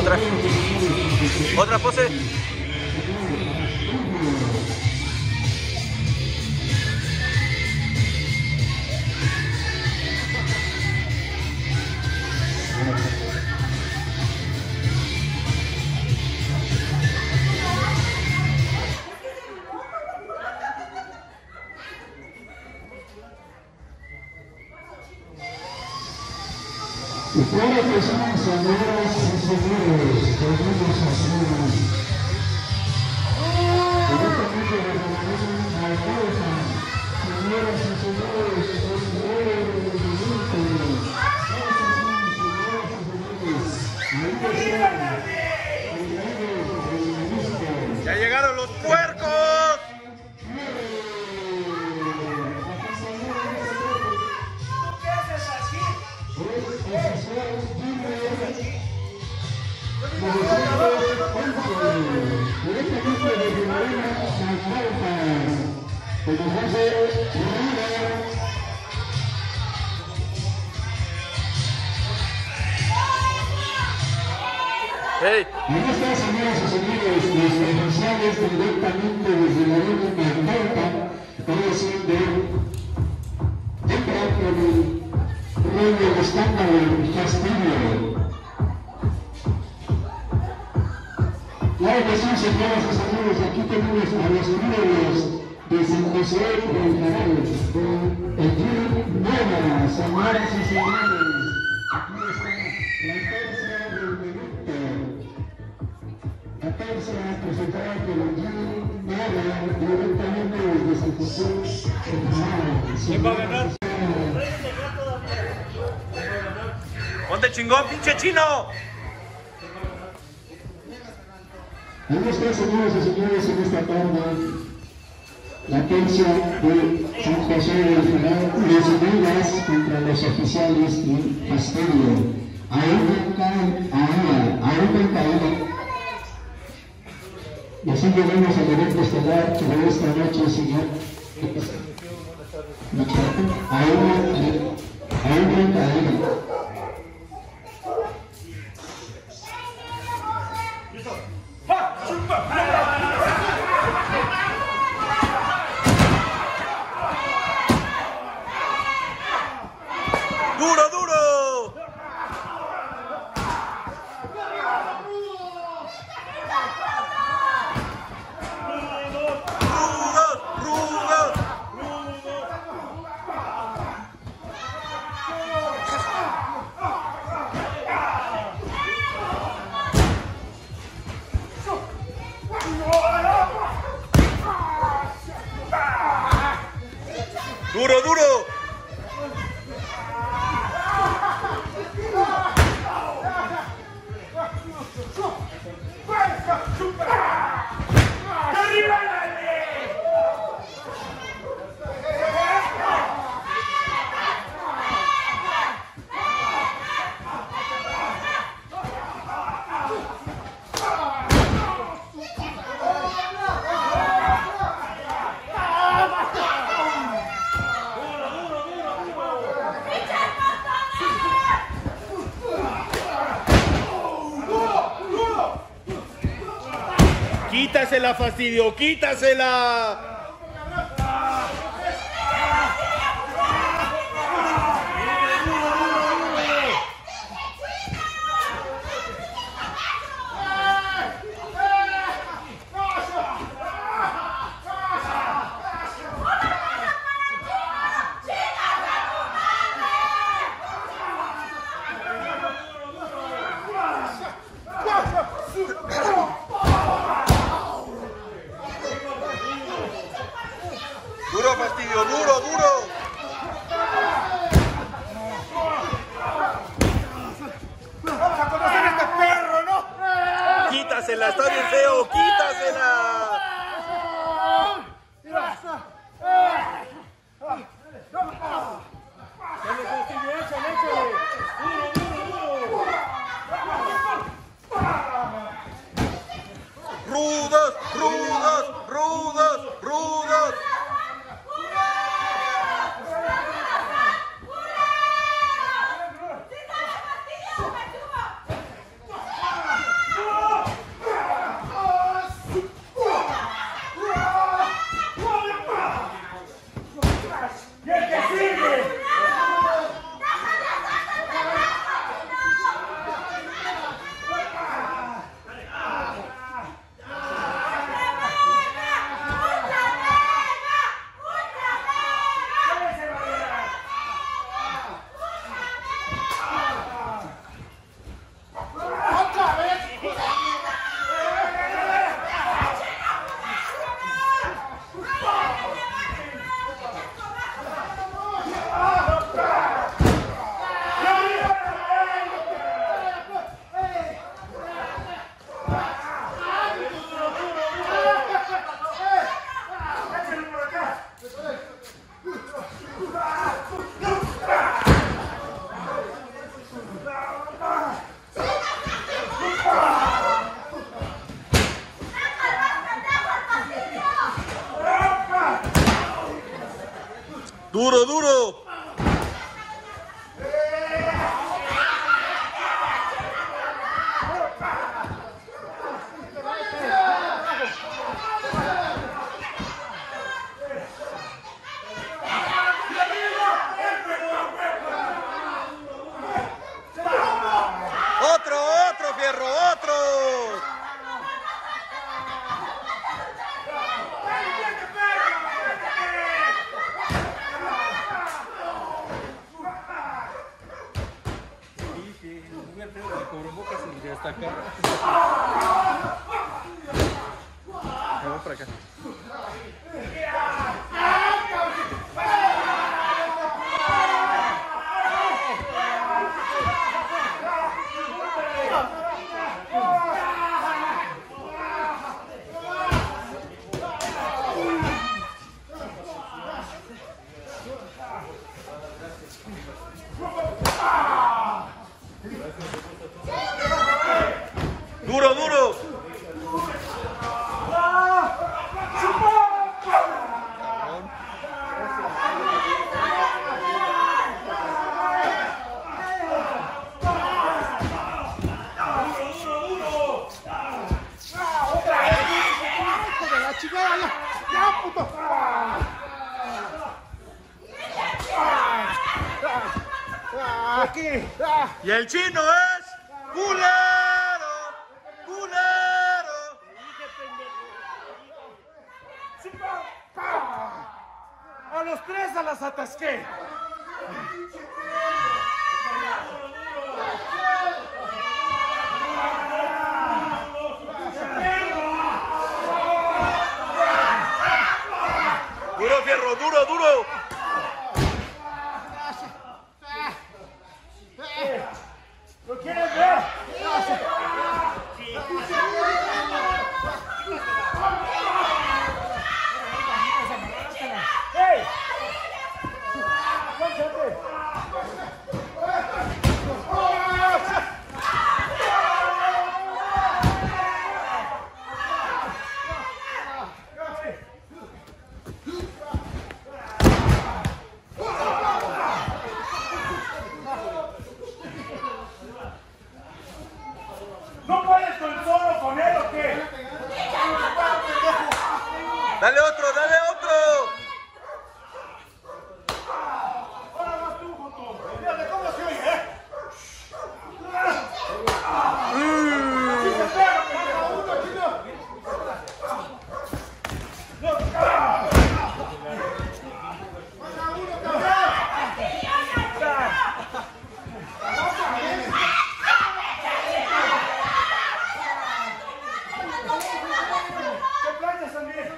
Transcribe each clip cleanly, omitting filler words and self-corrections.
Otra. Otra pose. Claro que son señoras y señores, tenemos así. Directamente desde la alcalde, señoras y señores, ¡ya llegaron los puercos! Directamente desde Morena, Alcalpas, como José Rivera. Hey. En estas, señoras y señores, los comerciales directamente desde Morena, Alcalpas, es decir, entra con el rollo de escándalo del fastidio. Claro que sí, señoras y señores, aquí tenemos a los líderes de San José del Canal, el Club Nueva, señoras y señores. Aquí está la tercia del minuto. La tercia presentada por el Club Nueva, directamente desde San José del Canal. ¿Quién va a ganar? ¡Ponte chingón, pinche chino! Ahí está, señoras y señores, en esta tarde, la tercia de San José del Canal, las unidas contra los oficiales del fastidio. Aún en caída. Y así llegamos al evento estelar de esta noche, señor. Aún en caída. ¡Duro, duro! ¡Rudos, rudos! ¡Duro, duro! ¡Quítasela, fastidio! ¡Quítasela! ¡Duro, fastidio! ¡Duro, duro! ¡Vamos a conocer a este perro, ¿no? ¡Quítasela! ¡Está bien feo! ¡Quítasela! ¡Rudos, rudos, rudos, rudos! Duro, duro. Otro, Fierro, otro. Vamos para acá. Duro, duro. Y el chino es culero, culero. A los tres a las atasqué. Duro, Fierro, duro, duro. ¿Lo quieres ver? ¡Hey! ¿No puedes con solo con él o qué? Dale otro, dale otro. Ahora vas tú, Joto. Fíjate cómo se oye, ¿eh? Así se pega, pendejo. Uno, chino. ¿Qué planchas también?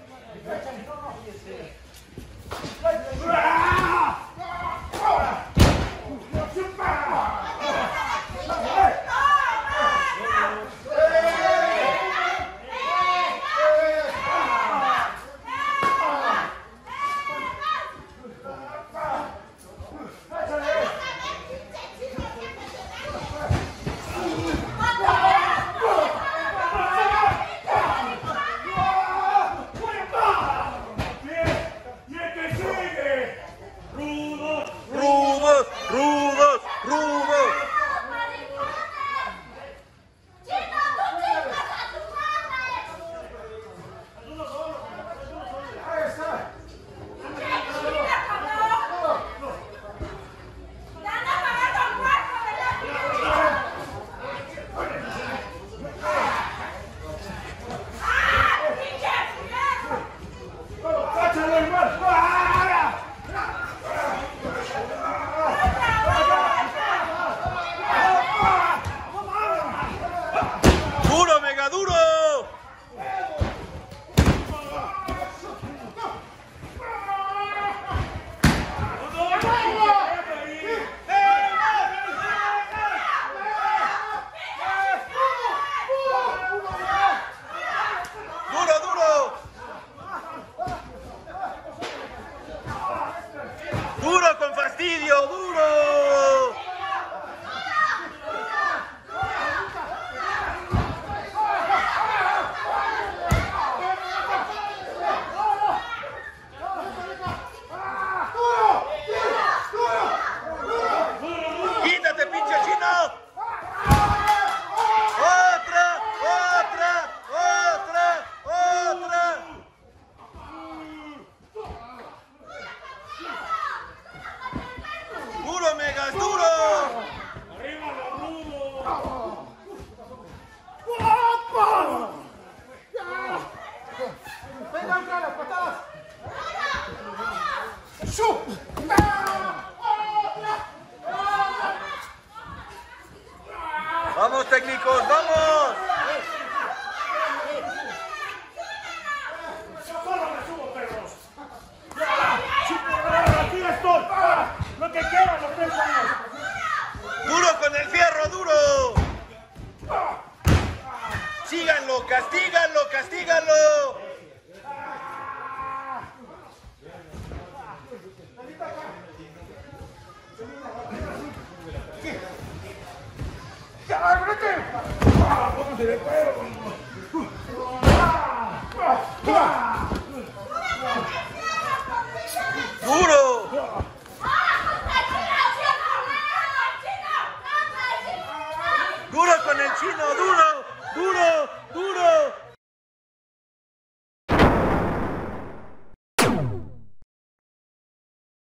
Rudos, rudos, rudos. Duro, mega duro. Duro, duro. Vamos, técnicos, vamos. Aquí estoy. Lo que quieran, los 3 años. Duro con el fierro, duro. Síganlo, castíganlo, castíganlo. ¡Ya, ábrete! ¡Pónganse de pedo!